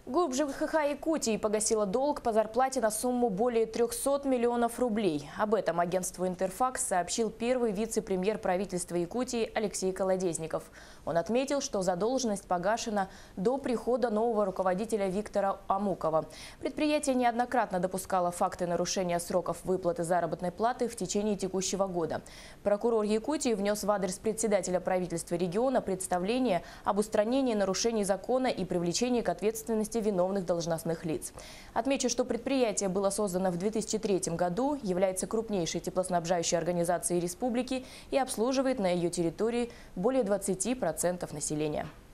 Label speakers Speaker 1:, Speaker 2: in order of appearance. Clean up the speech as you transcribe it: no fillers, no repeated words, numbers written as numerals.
Speaker 1: ГУП ЖКХ Якутии погасила долг по зарплате на сумму более 300 миллионов рублей. Об этом агентству «Интерфакс» сообщил первый вице-премьер правительства Якутии Алексей Колодезников. Он отметил, что задолженность погашена до прихода нового руководителя Виктора Амукова. Предприятие неоднократно допускало факты нарушения сроков выплаты заработной платы в течение текущего года. Прокурор Якутии внес в адрес председателя правительства региона представление об устранении нарушений закона и привлечении к ответственности виновных должностных лиц. Отмечу, что предприятие было создано в 2003 году, является крупнейшей теплоснабжающей организацией республики и обслуживает на ее территории более 20% населения.